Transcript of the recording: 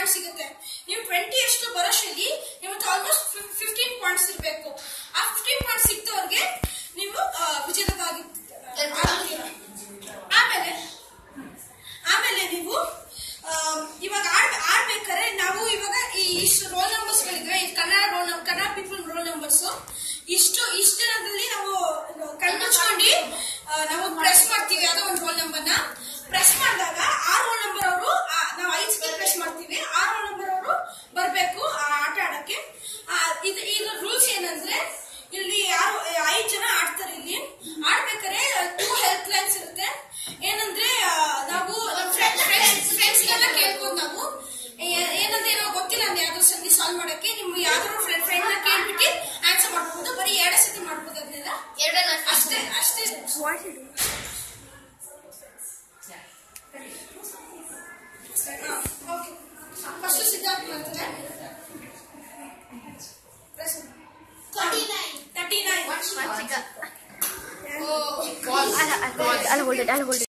Points ಸಿಗುತ್ತೆ. ನೀವು 20 ಅಷ್ಟು ಬರೋಷ್ಟರಲ್ಲಿ ನಿಮಗೆ ಆಲ್ಮೋಸ್ಟ್ 15 ಪಾಯಿಂಟ್ಸ್ ಇರಬೇಕು. ಆ 15 ಪಾಯಿಂಟ್ಸ್ ಸಿಕ್ತವ್ರಿಗೆ ನೀವು ವಿಜೇತವಾಗಿ ಆಮೇಲೆ ನೀವು ಇವಾಗ ಆಡ್ಬೇಕಾದ್ರೆ ನಾವು ಇವಾಗ ಇಷ್ಟು ರೋಲ್ ನಂಬರ್ಸ್ ಗಳಿದ್ರೆ ಕನ್ನಡ ಪೀಪಲ್ ರೋಲ್ ನಂಬರ್ಸ್ ಇಷ್ಟು ಜನದಲ್ಲಿ ನಾವು ಕಣ್ಮುಚ್ಕೊಂಡು ನಾವು ಪ್ರೆಸ್ ಮಾಡ್ತೀವಿ. ಯಾವುದೋ ಒಂದು ರೋಲ್ ನಂಬರ್ ನ ಪ್ರೆಸ್ ಮಾಡಿದಾಗ ಆ ರೋಲ್ ನಂಬರ್ ಅವರು ನಾವು 5 ಸಲ ಪ್ರೆಸ್ ಮಾಡ್ತೀವಿ. ಆ ರೋಲ್ ನಂಬರ್ ಅವರು ಬರ್ಬೇಕು ಆಟ ಆಡಕ್ಕೆ. ಈಗ ರೂಲ್ಸ್ ಏನಂದ್ರೆ ಇಲ್ಲಿ ಯಾರು 5 ಜನ ಆಡ್ತಾರೆ. ಇಲ್ಲಿ ಆಡ್ಬೇಕಾದ್ರೆ 2 ಹೆಲ್ಪ್ ಲೈನ್ಸ್ ಇರುತ್ತೆ. ಏನಂದ್ರೆ ನಾವು ಫ್ರೆಂಡ್ಸ್ ಗೆಲ್ಲ ಕೇಳ್ಬೋದು. ನಾವು ಏನಂದ್ರೆ ನಾವು ಗೊತ್ತಿಲ್ಲ ಅಂದ್ರೆ ಯಾವ್ದಾದ್ರು ಸಂಧಿ ಸಾಲ್ವ್ ಮಾಡಕ್ಕೆ ನಿಮ್ಗೆ ಯಾವ್ದಾದ್ರು ಫ್ರೆಂಡ್ ನ ಕೇಳ್ಬಿಟ್ಟು ಆನ್ಸರ್ ಮಾಡ್ಬೋದು. ಬರೀ 2 ಸತಿ ಮಾಡ್ಬೋದು. ಅದನ್ನೆಲ್ಲ ಅಷ್ಟೇ. ಫಸ್ಟ್ ಸಿದ್ಧಾರ್ಥ ಮಾಡ್ತಾರೆ. 39. I'll hold it.